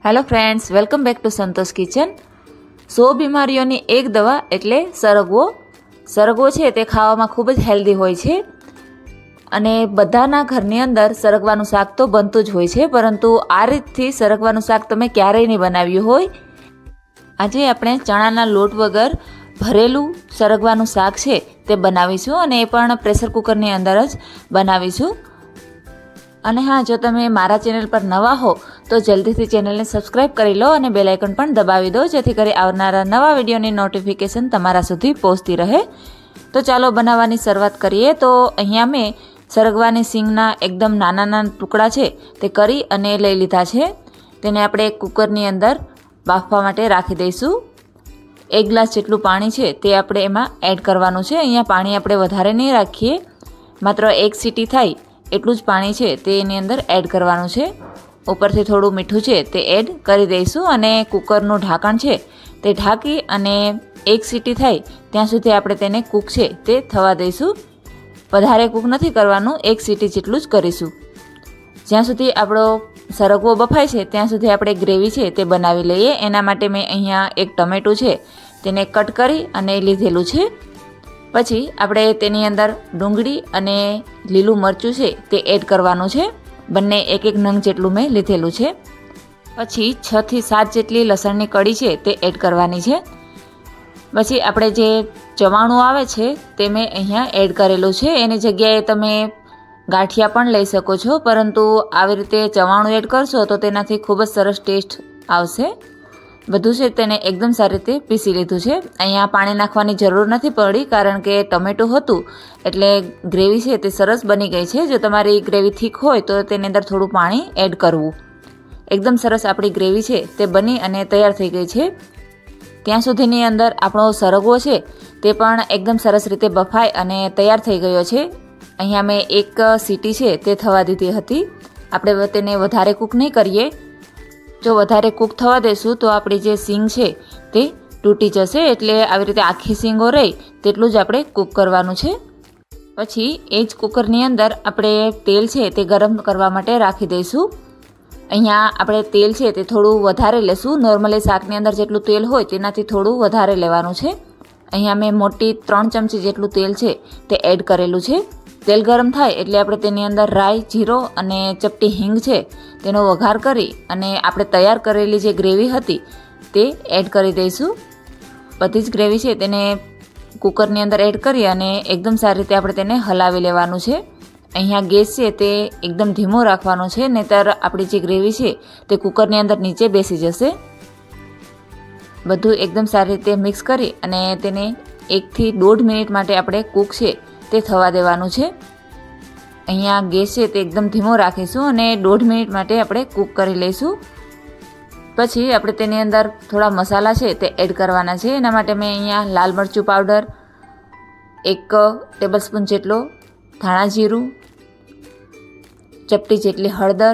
Hello friends, welcome back to Santosh kitchen. 100 बीमारीओनी एक दवा एटले सरगवो। सरगवो छे ते खावामां खूब ज हेल्दी होय छे अने बधाना घरनी अंदर सरगवानुं शाक तो बनतुं ज होय छे, परंतु आ रीतथी सरगवानुं शाक तमे क्यारेय नहीं बनाव्युं होय। आजे आपणे चणाना लोट वगर भरेलुं सरगवानुं शाक छे ते बनावीशुं अने ए पण प्रेशर कुकरनी अंदर ज बनावीशुं। अने हाँ, जो तमे मारा चेनल पर नवा हो तो जल्दी थी चेनल ने सब्सक्राइब करी लो और बेल आइकन पण दबावी दो, जेथी करी आवनारा नवा विडियोनी नोटिफिकेशन तमारा सुधी पहोंचती रहे। तो चालो बनाववानी शरूआत करीए। तो अहींया मैं सरगवानी सींगना एकदम नाना नाना टुकड़ा छे ते करी अने लई लीधा छे। तेने आपणे कुकरनी अंदर बाफवा माटे राखी दईशुं। 1 ग्लास जेटलुं पाणी छे ते आपणे एमां एड करवानुं छे। अहींया पाणी आपणे वधारे नहीं राखीए, मात्र 1 सीटी थाय एटलुं ज पाणी छे ते एनी अंदर एड करवानुं छे। उपरथी थोड़ुं मीठुं छे ते एड करी दईशुं अने कुकरनुं ढांकण छे ते ढांकी अने 1 सीटी थाय त्यां सुधी आपणे तेने कूक छे ते थवा दईशुं। वधारे कूक नथी करवानुं, 1 सीटी जेटलुं ज करीशुं। ज्यां सुधी आपणो सरगवो बफाय छे त्यां सुधी आपणे ग्रेवी छे ते बनावी लईए। एना माटे मैं अहींया 1 टमेटું छे तेने कट करी अने लीधेलुं छे। पछी आपणे तेनी अंदर डूंगળી अने લીલું મરચું छे ते एड करवानुं छे। बंने 1-1 नंग जेटलुं मैं लीधेलुं छे। पछी 6 થી 7 जेटली लसणनी कड़ी छे ते एड करवानी छे। पछी आपणे जे चवाणुं आवे छे ते मैं अहींया एड करेलुं छे। एनी जग्याए तमे गांठिया पण लई शको छो, परंतु आवी रीते चवाणुं एड करशो तो तेनाथी खूब ज सरस टेस्ट आवशे। બધું છે તેને એકદમ સારી રીતે પીસી લીધું છે। અહીંયા પાણી નાખવાની જરૂર નથી પડી, કારણ કે ટમેટું હતું એટલે ગ્રેવી છે તે સરસ બની ગઈ છે। જો તમારી ગ્રેવી થીક હોય તો તેની અંદર થોડું પાણી એડ કરવું। એકદમ સરસ આપણી ગ્રેવી છે તે બની અને તૈયાર થઈ ગઈ છે। ત્યાં સુધીની અંદર આપણો સરગવો છે તે પણ એકદમ સરસ રીતે બફાઈ અને તૈયાર થઈ ગયો છે। અહીંયા મેં 1 સીટી છે તે થવા દીધી હતી। આપણે તેને વધારે કૂક નહીં કરીએ। जो वधारे कूक थवा देशुं तो आपणी जे सींग छे ते तूटी जशे, एटले आवी रीते आखी सींगो रही तेटलुं ज आपणे कूक करवानुं छे। पछी ए ज कुकरनी अंदर आपणे तेल छे ते गरम करवा माटे राखी दईशुं। अहींया आपणे तेल छे ते थोडुं वधारे लेशुं। नॉर्मली शाकनी अंदर जेटलुं तेल होय तेनाथी थोडुं वधारे लेवानुं छे। अहींया मैं मोटी 3 चमची जेटलुं तेल छे ते एड करेलुं छे। तेल गरम थाय एटले आपणे तेनी अंदर राई, जीरो अने चपटी हींग छे तेनो वघार करी अने आपणे तैयार करेली जे ग्रेवी हती ते एड करी दईशुं। बधी ज ग्रेवी छे तेने कुकरनी अंदर एड करी अने एकदम सारी रीते आपणे तेने हलावी लेवानुं छे। अहींया गैस छे ते एकदम धीमो राखवानो छे, नहीतर आपणी जे ग्रेवी छे ते कुकरनी अंदर नीचे बेसी जशे। बधुं एकदम सारी रीते मिक्स करी अने तेने 1 થી 1.5 मिनिट माटे आपणे कूक छे ते थवा देवानुं छे। अहींया गैस छे ते एकदम धीमो राखीशुं अने 1.5 मिनिट माटे आपणे कूक करी लईशुं। पछी आपणे तेनी अंदर थोड़ा मसाला छे ते एड करवाना छे। एना माटे मैं अहींया लाल मरचुं पाउडर, 1 टेबलस्पून जेटलो धाणा जीरुं, चपटी जेटली हळदर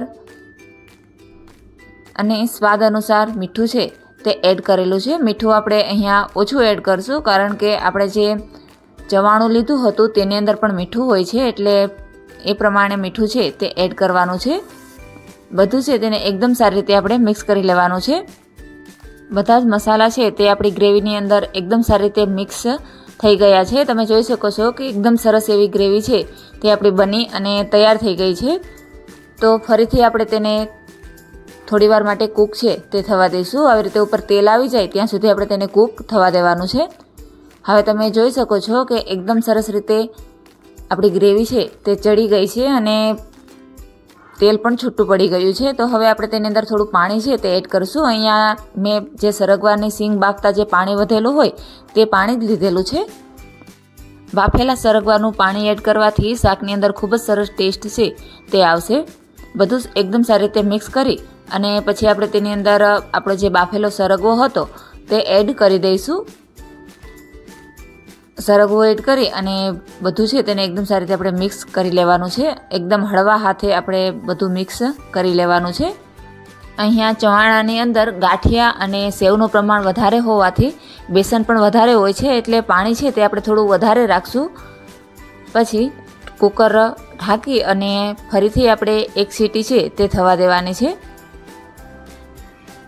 अने स्वाद अनुसार मीठुं छे ते एड करेलुं छे। मीठुं आपणे अहींया ओछुं एड करशुं, कारण के आपणे जे चवाणुं लीधुं हतुं तेनी अंदर पण मीठुं होय छे, एटले ए प्रमाणे मीठुं छे ते एड करवानुं छे। बधुं छे तेने एकदम सारी रीते आपणे मिक्स करी लेवानुं छे। बधा ज मसाला छे ते आपणी ग्रेवीनी अंदर एकदम सारी रीते मिक्स थई गया छे। तमे जोई शको छो कि एकदम सरस एवी ग्रेवी छे ते आपणी बनी अने तैयार थई गई छे। तो फरीथी आपणे तेने थोड़ी वार माटे कूक छे ते थवा दईशुं। आवी रीते उपर तेल आवी जाय त्यां सुधी आपणे तेने कूक थवा देवानुं छे। हवे तमे जोई शको छो कि एकदम सरस रीते आपणी ग्रेवी छे ते चढ़ी गई छे अने तेल पण छूटું पड़ी गयुं छे। तो हवे आपणे तेनी अंदर थोड़ुं पाणी छे ते एड करशुं। अहींया मैं जे सरगवानी सींग बाफता जे पाणी वधेलुं होय ते पाणी ज लीधेलुं छे। बाफेला सरगवानुं पाणी एड करवाथी शाकनी अंदर खूब ज सरस टेस्ट छे ते आवशे। बधुं एकदम सारी रीते मिक्स करी अने पछी आपणे तेनी अंदर आपणो जे बाफेलो सरगवो हतो ते एड करी दईशुं। सरगवो एड करी अने बधुं छे तेने एकदम सारी रीते आपणे मिक्स करी लेवानुं छे। एकदम हळवा हाथे आपणे बधुं मिक्स करी लेवानुं छे। अहींया चवाणानी अंदर गांठिया अने सेवनुं प्रमाण वधारे होवाथी बेसन पण वधारे होय छे, एटले पाणी छे ते आपणे थोडुं वधारे राखशुं। पछी कुकर ढांकी अने फरीथी आपणे 1 सीटी छे ते थवा देवानी छे।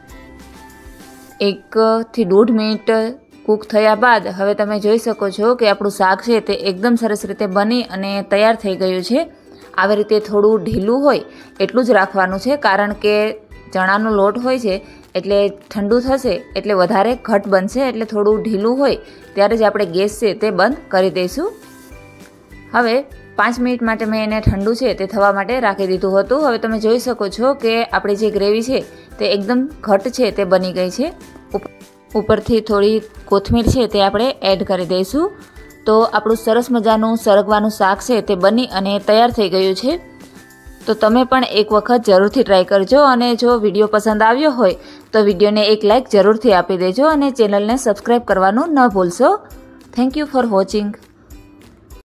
1 થી 1.5 મિનિટ કૂક થયા બાદ હવે તમે જોઈ શકો છો કે આપણું શાક છે તે એકદમ સરસ રીતે બની અને તૈયાર થઈ ગયું છે। આવી રીતે થોડું ઢીલું હોય એટલું જ રાખવાનું છે, કારણ કે ચણાનો લોટ હોય છે એટલે ઠંડુ થશે એટલે વધારે ઘટ બનશે, એટલે થોડું ઢીલું હોય ત્યારે જ આપણે ગેસ છે તે બંધ કરી દઈશું। હવે 5 મિનિટ માટે મેં એને ઠંડુ છે તે થવા માટે રાખી દીધું હતું। હવે તમે જોઈ શકો છો કે આપણી જે ગ્રેવી છે તે એકદમ ઘટ છે તે બની ગઈ છે। ઉપરથી થોડી કોથમીર છે તે આપણે એડ કરી દઈશું। તો આપણું સરસ મજાનું સરગવાનું શાક છે તે બની અને તૈયાર થઈ ગયું છે। તો તમે પણ એક વખત જરૂરથી ટ્રાય કરજો, અને જો વિડીયો પસંદ આવ્યો હોય તો વિડીયોને એક લાઇક જરૂરથી આપી દેજો અને ચેનલને સબસ્ક્રાઈબ કરવાનું ન ભૂલશો। Thank you for watching.